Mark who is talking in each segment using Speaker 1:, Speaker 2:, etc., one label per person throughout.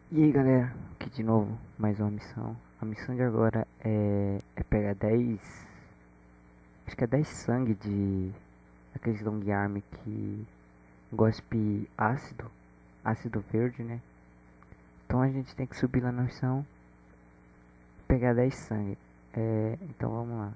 Speaker 1: E aí galera, aqui de novo, mais uma missão. A missão de agora é pegar 10. Acho que é 10 sangue de aqueles long arm que gospe ácido, ácido verde, né? Então a gente tem que subir lá na missão, pegar 10 sangue. Então vamos lá.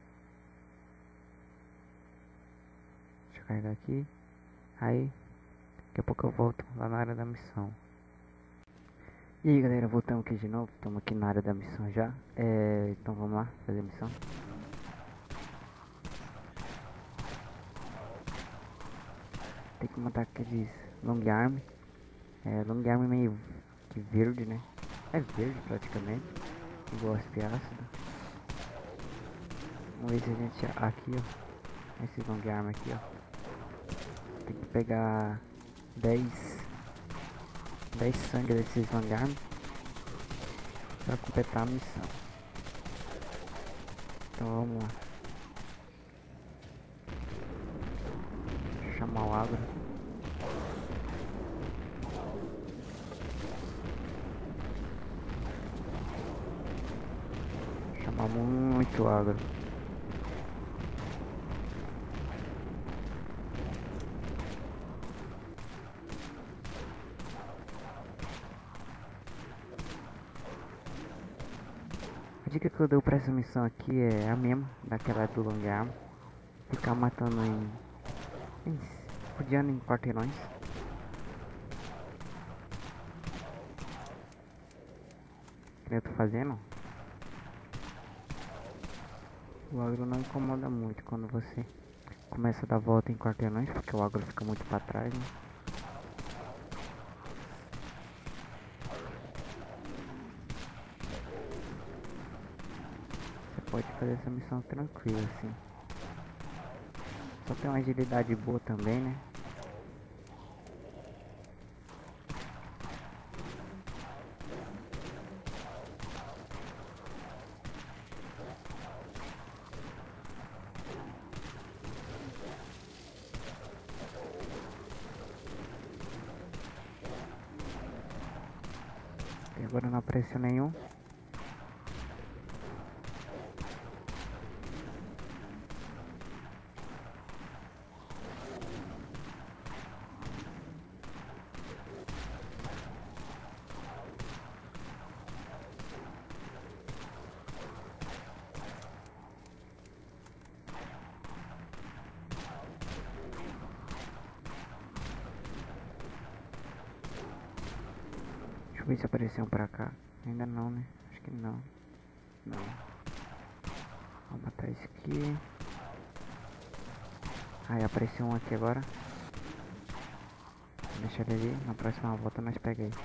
Speaker 1: Deixa eu carregar aqui. Aí, daqui a pouco eu volto lá na área da missão. E aí galera, voltamos aqui de novo, estamos aqui na área da missão já. Então vamos lá, fazer a missão. Tem que matar aqueles long arm. Long arm meio que verde, né? É verde praticamente. Igual as ácido. Vamos ver se a gente... Aqui, ó. Esse long arm aqui, ó. Tem que pegar 10 sangue desses long arm pra completar a missão. Então vamos lá. Chamar o agro. Chamar muito agro. A dica que eu dou pra essa missão aqui é a mesma, daquela do long arm. Ficar matando rodeando em quarteirões. Que eu tô fazendo. O agro não incomoda muito quando você começa a dar volta em quarteirões, porque o agro fica muito pra trás, né? Você pode fazer essa missão tranquila, assim. Só tem uma agilidade boa também, né? E agora não apareceu nenhum. Deixa eu ver se apareceu um pra cá. Ainda não, né? Acho que não. Não. Vou matar esse aqui. Aí apareceu um aqui agora. Deixa ele ali. Na próxima volta nós pega ele.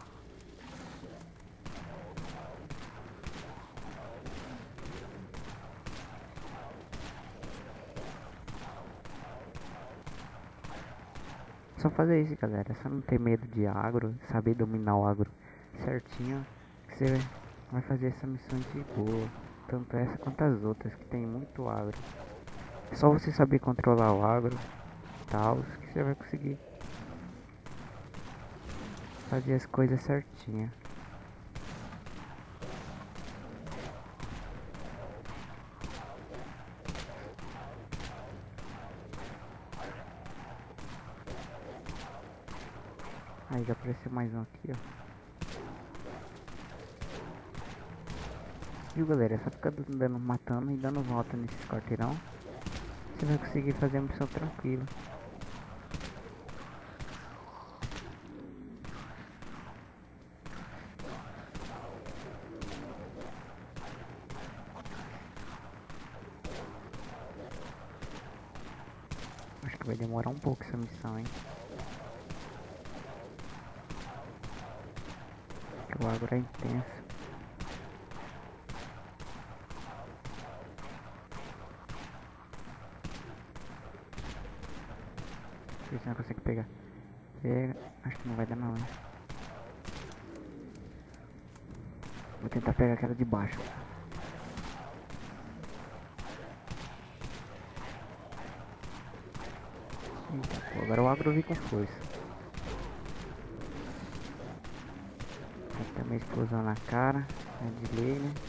Speaker 1: Só fazer isso, galera. É só não ter medo de agro. Saber dominar o agro certinho. Que você vai fazer essa missão de boa. Tanto essa quanto as outras que tem muito agro. É só você saber controlar o agro e tal, que você vai conseguir fazer as coisas certinho. Aí já apareceu mais um aqui, ó. Viu, galera? É só ficar dando, matando e dando volta nesses quarteirão. Você vai conseguir fazer a missão tranquila. Acho que vai demorar um pouco essa missão, hein? Porque o agro é intenso. Ver se não consegue pegar. Pega. Acho que não vai dar não, hein? Vou tentar pegar aquela de baixo. Eita, pô, agora o agro vem com força. Tem uma explosão na cara. É de lei, né?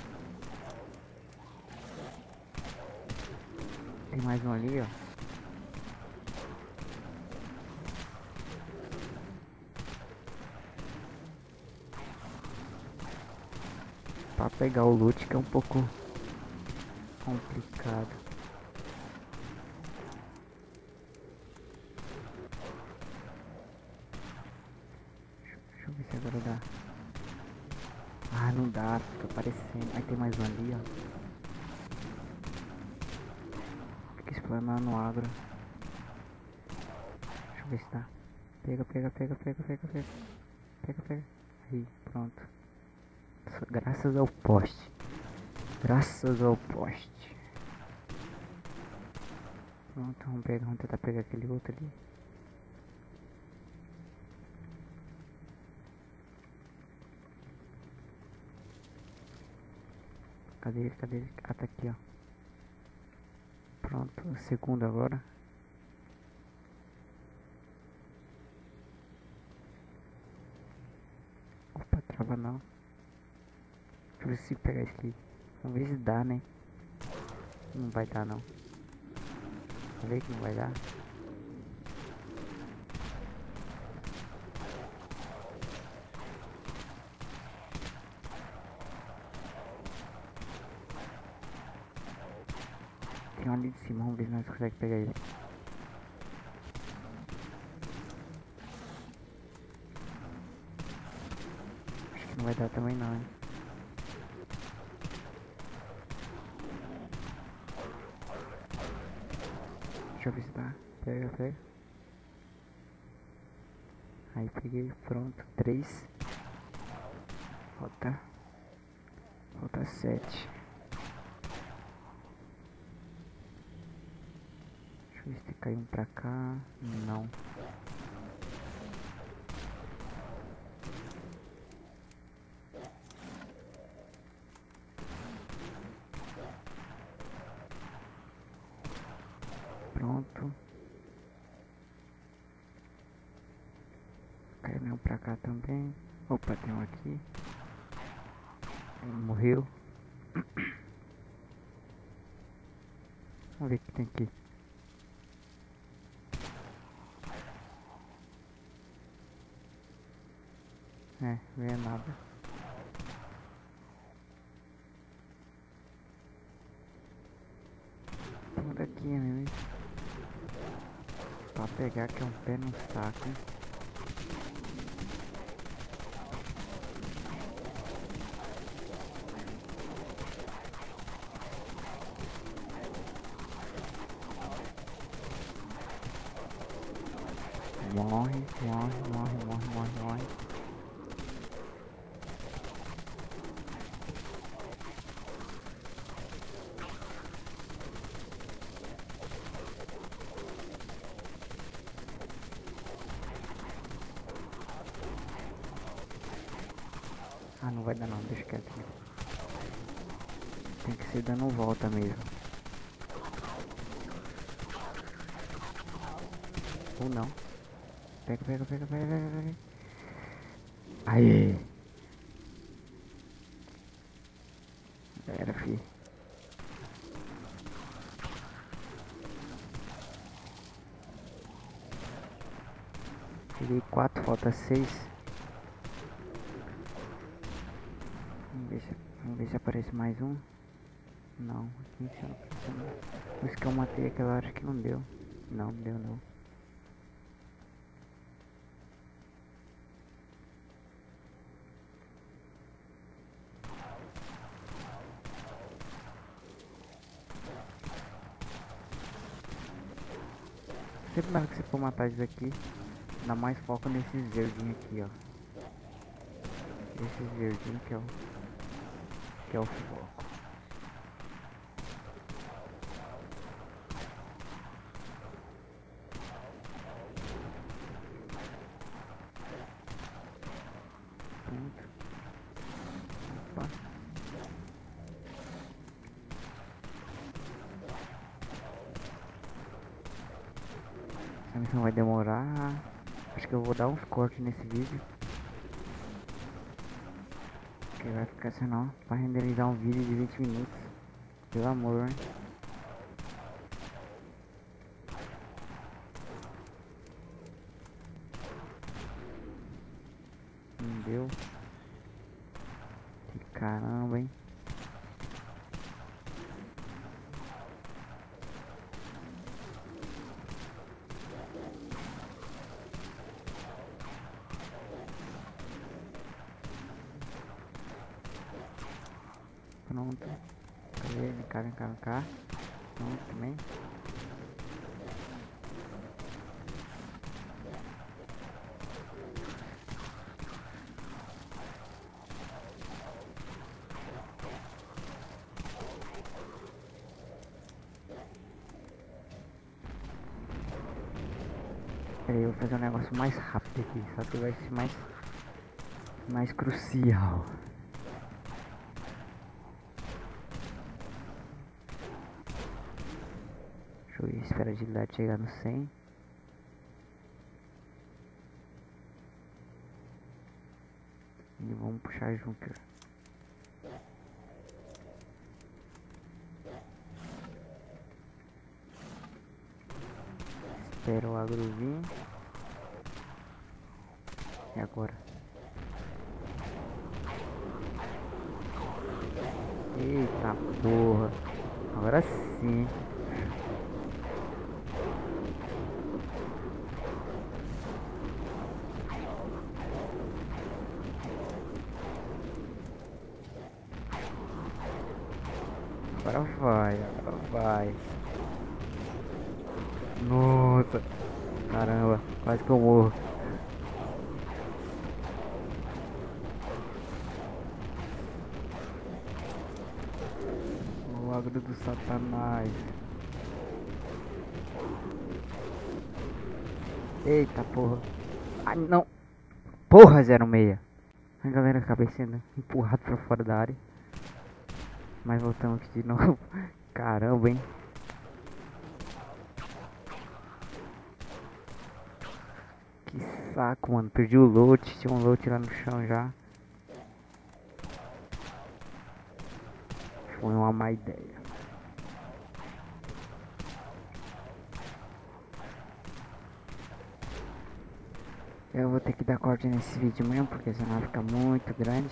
Speaker 1: Tem mais um ali, ó. Pra pegar o loot que é um pouco complicado. Deixa eu ver se agora dá. Ah, não dá, fica aparecendo. Aí tem mais um ali, ó. Fica explanando no agro. Deixa eu ver se dá. Pega, pega, pega, pega, pega, pega. Pega, pega. Aí, pronto. Graças ao poste. Graças ao poste. Pronto, vamos tentar pegar aquele outro ali. Cadê ele? Cadê ele? Ah, tá aqui, ó. Pronto, o segundo agora. Opa, trava não. Deixa eu ver se pegar isso aqui. Vamos ver se dá, né? Não vai dar, não. Falei que não vai dar. Tem um ali de cima, vamos ver se nós conseguimos pegar ele. Acho que não vai dar também não, hein? Deixa eu ver se dá. Pega, pega. Aí peguei, pronto. 3. Falta 7. Deixa eu ver se cai um pra cá. Não. Pronto. Caiu nenhum pra cá também. Opa, tem um aqui. Ele morreu. Vamos ver o que tem aqui. É, não é nada. Tem um daqui, né? Pra pegar que é um pé no saco, hein? Morre, morre, morre, morre, morre, morre. Ah, não vai dar não, deixa quietinho. Tem que ser dando volta mesmo. Ou não. Pega, pega, pega, pega, pega, pega. Aê! Já era, fi. Peguei 4, falta 6. Vamos ver se aparece mais um. Não, aqui em cima não apareceu não. Os que eu matei aquela hora que não deu. Não, não deu não. Sempre na hora que você for matar isso aqui, dá mais foco nesses verdinhos aqui, ó. Esses verdinhos que é o foco. Pronto. Opa. Essa missão vai demorar. Acho que eu vou dar uns cortes nesse vídeo. Que vai ficar senão pra renderizar um vídeo de 20 minutos. Pelo amor, hein? Não deu. Que caramba, hein? Pronto. Cadê? Vem cá, vem cá, vem cá. Pronto também. Peraí, eu vou fazer um negócio mais rápido aqui. Só que vai ser mais crucial. Deixa eu esperar a agilidade chegar no 100. E vamos puxar Junker. Espera o agro vir. E agora? Eita porra. Agora sim. Agora vai, agora vai. Nossa. Caramba, quase que eu morro. O agro do satanás. Eita porra. Ai não. Porra 06. A galera, acabei sendo empurrado pra fora da área. Mas voltamos aqui de novo. Caramba, hein. Que saco, mano. Perdi o loot. Tinha um loot lá no chão já. Foi uma má ideia. Eu vou ter que dar corte nesse vídeo mesmo, porque senão fica muito grande.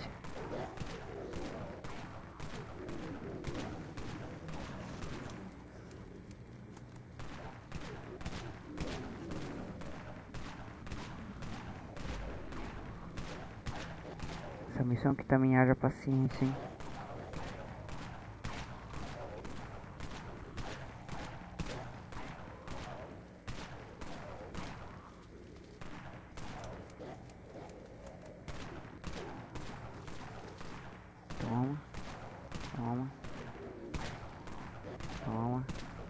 Speaker 1: Essa missão que também haja paciência, hein. Toma. Toma. Toma.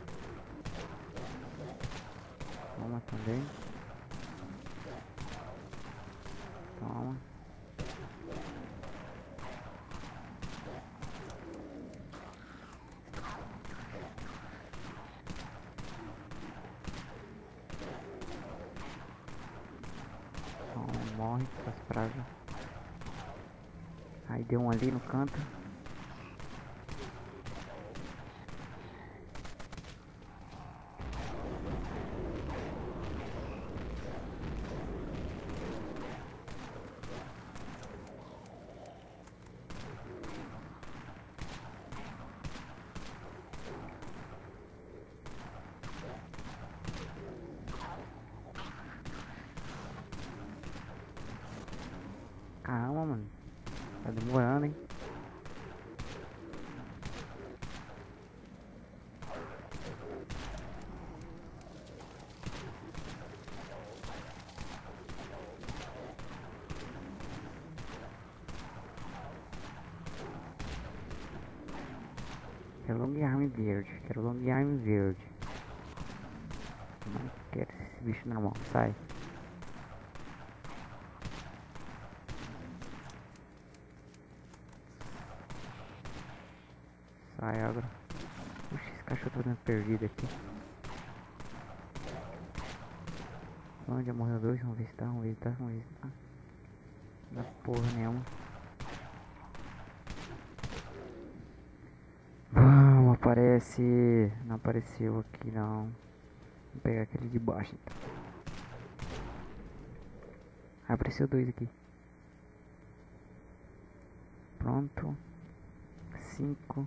Speaker 1: Toma também. Toma. Toma, morre essas pragas. Aí deu um ali no canto. Caramba, mano. Tá demorando, hein. Quero long arm verde. Quero long arm verde. Não quero esse bicho na mão. Sai. Sai agora. Puxa, esse cachorro tá dando perdido aqui. Onde já morreu dois? Vamos ver se tá, vamos ver se tá, vamos ver se tá. Não dá porra nenhuma. aparece. Não apareceu aqui não. Vou pegar aquele de baixo então. Apareceu dois aqui. Pronto. 5,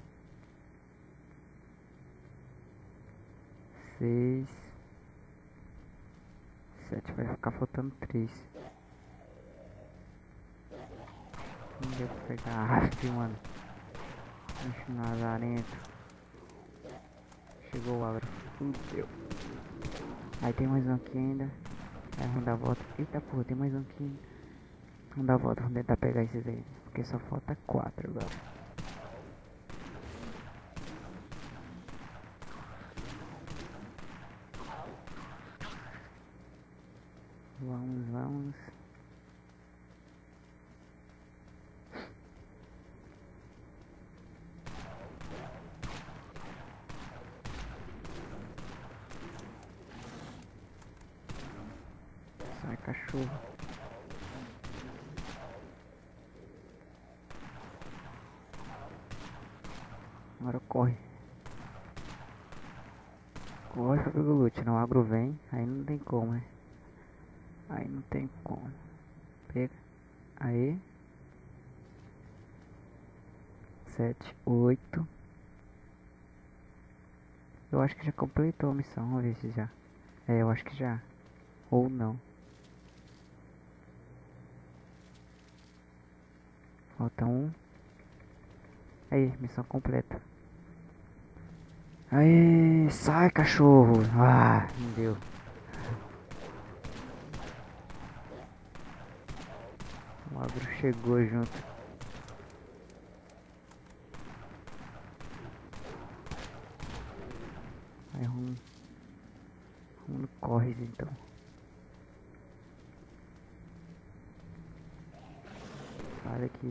Speaker 1: 6, 7. Vai ficar faltando 3. Não deu pra pegar. Aff, mano. Bicho lazarento. Chegou o agro. Fudeu. Aí tem mais um aqui ainda. Aí vamos dar a volta. Eita porra, tem mais um aqui. Vamos dar a volta, vamos tentar pegar esses aí. Porque só falta 4 agora. Vamos, vamos. Sai, cachorro. Agora corre. Corre pra pegar o loot. Não, o agro vem. Aí não tem como, né? Aí não tem como. Pega. Aí. 7, 8. Eu acho que já completou a missão. Vamos ver se já. É, eu acho que já. Ou não. Falta um. Aí, missão completa. Aí, sai, cachorro. Ah, não deu. O agro chegou junto. Aí vamos no corre então. Sai daqui.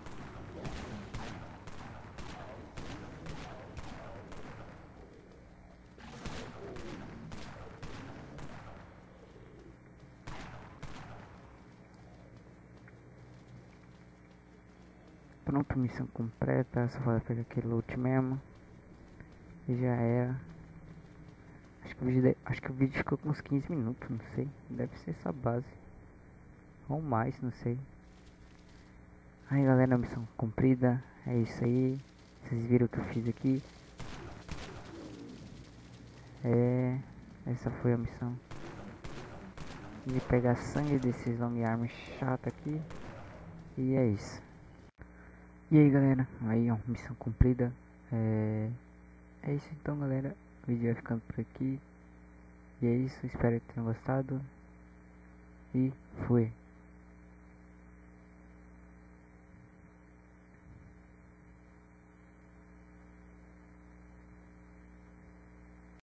Speaker 1: Pronto, missão completa. Só vai pegar aquele loot mesmo. E já era. Acho que o vídeo ficou com uns 15 minutos, não sei. Deve ser essa base. Ou mais, não sei. Aí galera, missão cumprida. É isso aí. Vocês viram o que eu fiz aqui. Essa foi a missão. De pegar sangue desses long arm chato aqui. E é isso. E aí galera, aí ó, missão cumprida. É isso então galera. O vídeo vai ficando por aqui. E é isso, espero que tenham gostado. E fui.